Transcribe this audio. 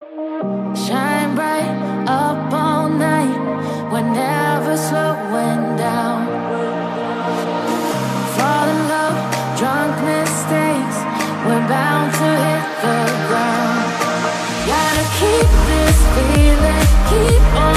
Shine bright up all night. We're never slowing down. Fall in love, drunk mistakes. We're bound to hit the ground. Gotta keep this feeling, keep on